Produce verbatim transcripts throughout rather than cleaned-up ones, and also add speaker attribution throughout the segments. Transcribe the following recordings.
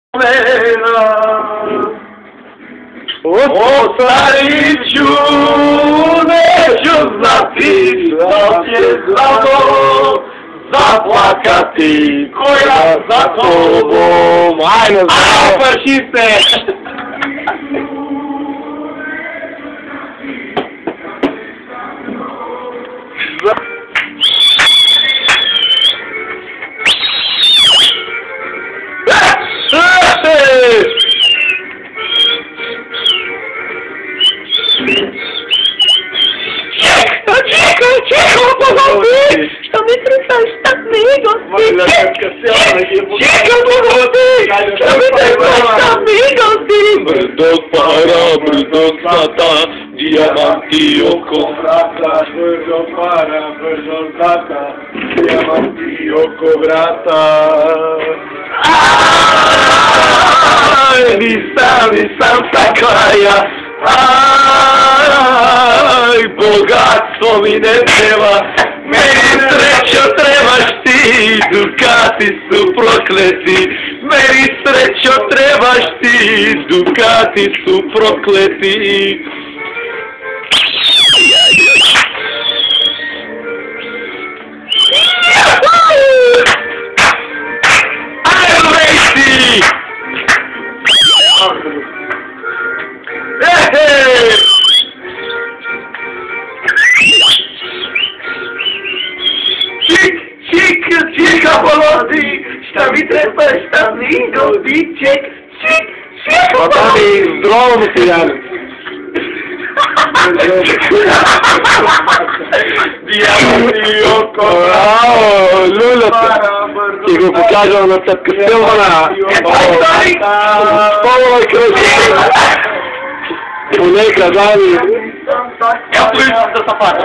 Speaker 1: O stariću, neću znati da će samo zaplakati koja za tobom. Ajde, znamo fašiste!
Speaker 2: Chico, Chico, por favor! Estão me tratando amigos! Chico, por favor! Estão me tratando amigos!
Speaker 1: Brdok para, brdok zlata, diamanti oko vrata, brdok para, brdok zlata, diamanti oko vrata. Aj, nisam, nisam sa kraja, aj, bogatstvo mi ne treba, meni srećo trebaš ti, dukati su prokleti, meni srećo trebaš ti, dukati su prokleti. I'm lazy! Hey! Chica, chica, bolodi, šta mi treba, šta mi godi, ček, ček, ček, bolodi. Zdravo mu se javim. Diamanti oko, bravo, Lula, ti go pokažemo na tapka Silvana. Spavoj kroz u neka dani. Ja pričam da sapata.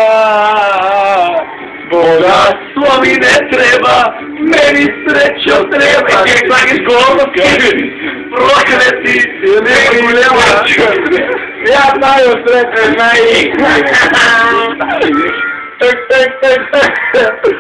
Speaker 1: Bogatstvo mi ne treba, meni srećo treba. Kak slagi skolosti, prokleti, ne mogu nemoći. Ja znaju sreće, znaju.